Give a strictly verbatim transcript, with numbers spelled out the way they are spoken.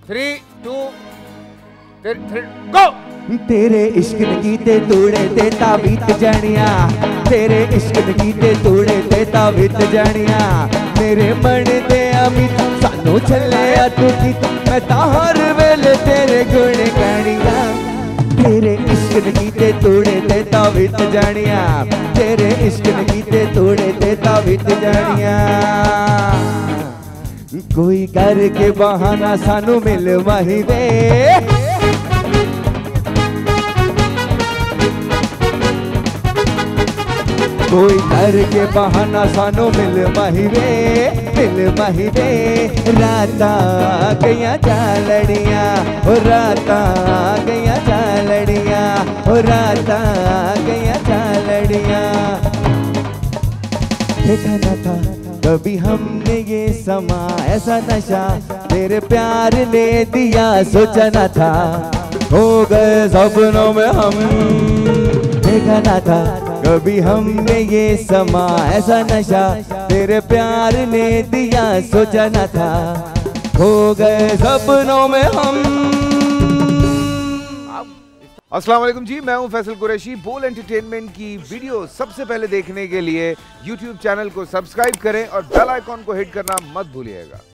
Three to three go. तेरे इश्क ने कीते तूड़े ते तावीत जानिया, तेरे इश्क ने कीते तूड़े ते तावीत जानिया। मेरे मन दे अमित सानू चले तू की, मैं ता हर वेले तेरे गुण गानिया। तेरे इश्क ने कीते तूड़े ते तावीत जानिया, तेरे इश्क ने कीते तूड़े ते तावीत जानिया। कोई करके बहाना सानू मिल माही दे, कोई करके बहाना सानू मिल माही वे, मिल माही वे। राता गया चालड़िया, ओ राता गया चालड़िया, ओ राता गया चालड़िया। देखा न था कभी हमने ये समा ऐसा नशा, तेरे प्यार ने दिया सोचा न था, हो गए सपनों में हम। देखा न था कभी हमने ये समा ऐसा नशा, तेरे प्यार ने दिया सोचा न था, हो गए सपनों में हम। अस्सलाम वालेकुम जी, मैं हूं फैसल कुरैशी। बोल एंटरटेनमेंट की वीडियो सबसे पहले देखने के लिए यूट्यूब चैनल को सब्सक्राइब करें और बेल आइकॉन को हिट करना मत भूलिएगा।